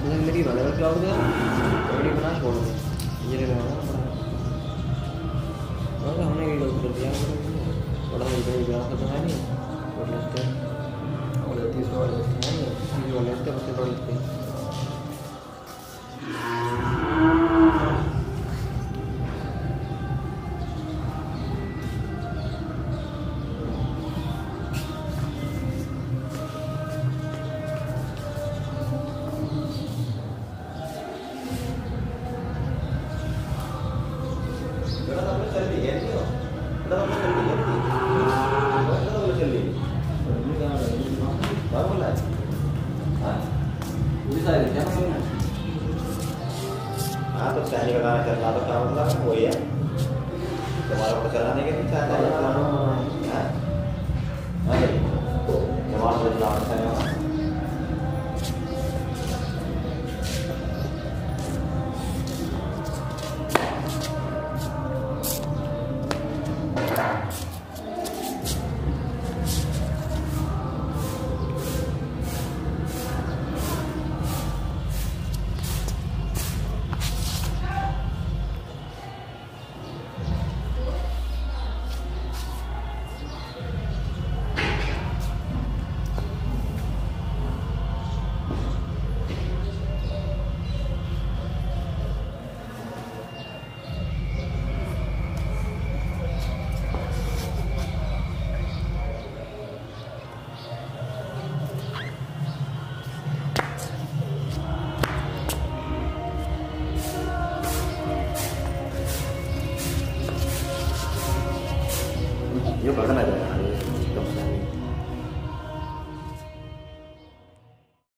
मेरी वाला क्लाउड का वीडियो बना छोड़ दे ये रे बना और हमने ये लोग कर दिया बड़ा वीडियो बना तो है नहीं और लगता है और 30 वाले है नहीं ये वाले तो बस थोड़ा लगते हैं हाँ तो सैनिक का गाना चलना तो क्या मतलब वही है तुम्हारा को चलाने के नहीं चाहता है जमात